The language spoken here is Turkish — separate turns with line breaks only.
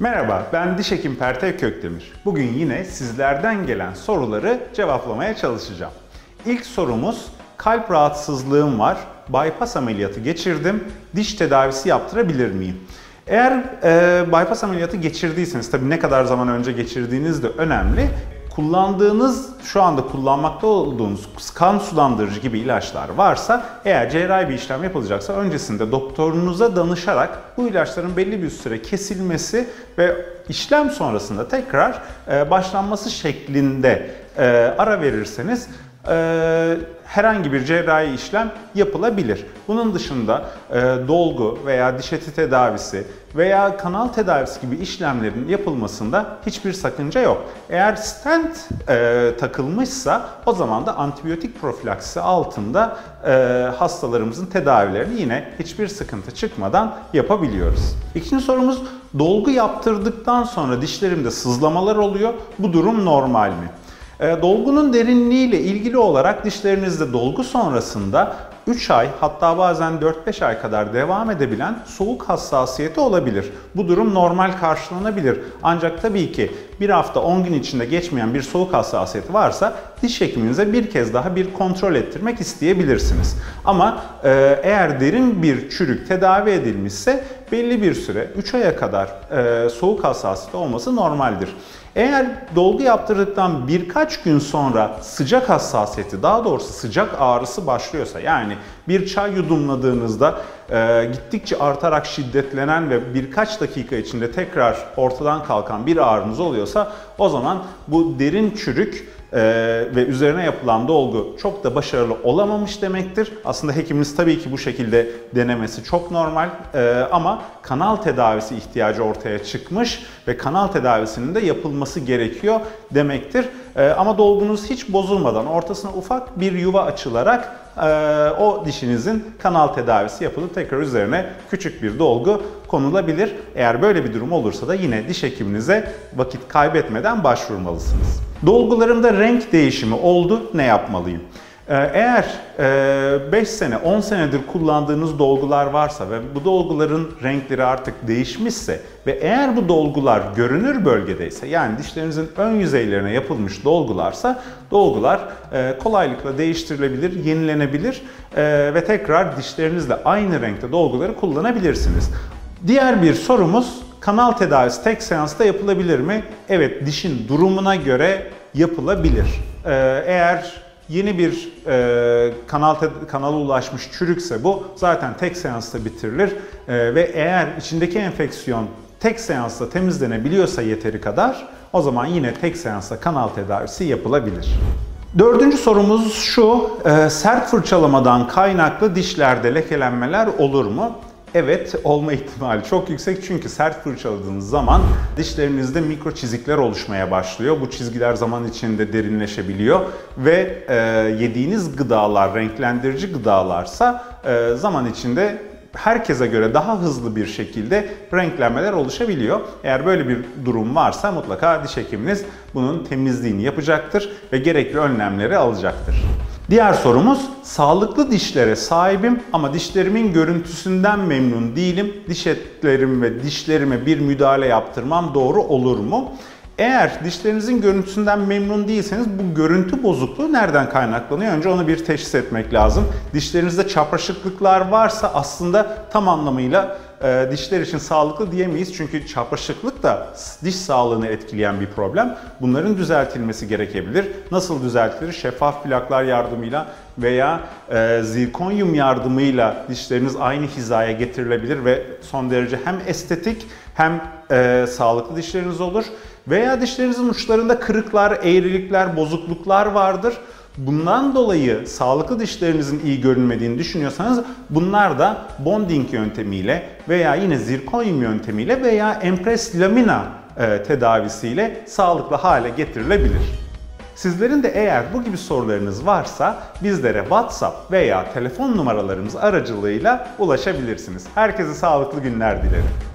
Merhaba, ben Diş Hekim Pertev Kökdemir. Bugün yine sizlerden gelen soruları cevaplamaya çalışacağım. İlk sorumuz, kalp rahatsızlığım var, bypass ameliyatı geçirdim, diş tedavisi yaptırabilir miyim? Eğer bypass ameliyatı geçirdiyseniz, tabii ne kadar zaman önce geçirdiğiniz de önemli. Şu anda kullanmakta olduğunuz kan sulandırıcı gibi ilaçlar varsa, eğer cerrahi bir işlem yapılacaksa öncesinde doktorunuza danışarak bu ilaçların belli bir süre kesilmesi ve işlem sonrasında tekrar başlanması şeklinde ara verirseniz herhangi bir cerrahi işlem yapılabilir. Bunun dışında dolgu veya diş eti tedavisi veya kanal tedavisi gibi işlemlerin yapılmasında hiçbir sakınca yok. Eğer stent takılmışsa o zaman da antibiyotik profilaksisi altında hastalarımızın tedavilerini yine hiçbir sıkıntı çıkmadan yapabiliyoruz. İkinci sorumuz, dolgu yaptırdıktan sonra dişlerimde sızlamalar oluyor. Bu durum normal mi? Dolgunun derinliğiyle ilgili olarak dişlerinizde dolgu sonrasında 3 ay hatta bazen 4-5 ay kadar devam edebilen soğuk hassasiyeti olabilir. Bu durum normal karşılanabilir. Ancak tabii ki bir hafta 10 gün içinde geçmeyen bir soğuk hassasiyeti varsa diş hekiminize bir kez daha bir kontrol ettirmek isteyebilirsiniz. Ama eğer derin bir çürük tedavi edilmişse belli bir süre 3 aya kadar soğuk hassasiyeti olması normaldir. Eğer dolgu yaptırdıktan birkaç gün sonra sıcak hassasiyeti, daha doğrusu sıcak ağrısı başlıyorsa, yani bir çay yudumladığınızda gittikçe artarak şiddetlenen ve birkaç dakika içinde tekrar ortadan kalkan bir ağrınız oluyorsa, o zaman bu derin çürük ve üzerine yapılan dolgu çok da başarılı olamamış demektir. Aslında hekimimiz tabii ki bu şekilde denemesi çok normal ama kanal tedavisi ihtiyacı ortaya çıkmış ve kanal tedavisinin de yapılması gerekiyor demektir. Ama dolgunuz hiç bozulmadan ortasına ufak bir yuva açılarak o dişinizin kanal tedavisi yapılıp tekrar üzerine küçük bir dolgu konulabilir. Eğer böyle bir durum olursa da yine diş hekiminize vakit kaybetmeden başvurmalısınız. Dolgularımda renk değişimi oldu, ne yapmalıyım? Eğer 5 sene, 10 senedir kullandığınız dolgular varsa ve bu dolguların renkleri artık değişmişse ve eğer bu dolgular görünür bölgedeyse, yani dişlerinizin ön yüzeylerine yapılmış dolgularsa, dolgular kolaylıkla değiştirilebilir, yenilenebilir ve tekrar dişlerinizle aynı renkte dolguları kullanabilirsiniz. Diğer bir sorumuz, kanal tedavisi tek seansta yapılabilir mi? Evet, dişin durumuna göre yapılabilir. Eğer yeni bir kanala ulaşmış çürükse bu zaten tek seansta bitirilir ve eğer içindeki enfeksiyon tek seansta temizlenebiliyorsa yeteri kadar, o zaman yine tek seansta kanal tedavisi yapılabilir. Dördüncü sorumuz şu, sert fırçalamadan kaynaklı dişlerde lekelenmeler olur mu? Evet, olma ihtimali çok yüksek, çünkü sert fırçaladığınız zaman dişlerinizde mikro çizikler oluşmaya başlıyor. Bu çizgiler zaman içinde derinleşebiliyor ve yediğiniz gıdalar renklendirici gıdalarsa zaman içinde herkese göre daha hızlı bir şekilde renklenmeler oluşabiliyor. Eğer böyle bir durum varsa mutlaka diş hekiminiz bunun temizliğini yapacaktır ve gerekli önlemleri alacaktır. Diğer sorumuz, sağlıklı dişlere sahibim ama dişlerimin görüntüsünden memnun değilim. Diş etlerim ve dişlerime bir müdahale yaptırmam doğru olur mu? Eğer dişlerinizin görüntüsünden memnun değilseniz bu görüntü bozukluğu nereden kaynaklanıyor? Önce onu bir teşhis etmek lazım. Dişlerinizde çapraşıklıklar varsa aslında tam anlamıyla dişler için sağlıklı diyemeyiz. Çünkü çapraşıklık da diş sağlığını etkileyen bir problem. Bunların düzeltilmesi gerekebilir. Nasıl düzeltilir? Şeffaf plaklar yardımıyla veya zirkonyum yardımıyla dişleriniz aynı hizaya getirilebilir ve son derece hem estetik hem sağlıklı dişleriniz olur. Veya dişlerinizin uçlarında kırıklar, eğrilikler, bozukluklar vardır. Bundan dolayı sağlıklı dişlerinizin iyi görünmediğini düşünüyorsanız, bunlar da bonding yöntemiyle veya yine zirkonyum yöntemiyle veya Empress Lamina tedavisiyle sağlıklı hale getirilebilir. Sizlerin de eğer bu gibi sorularınız varsa bizlere WhatsApp veya telefon numaralarımız aracılığıyla ulaşabilirsiniz. Herkese sağlıklı günler dilerim.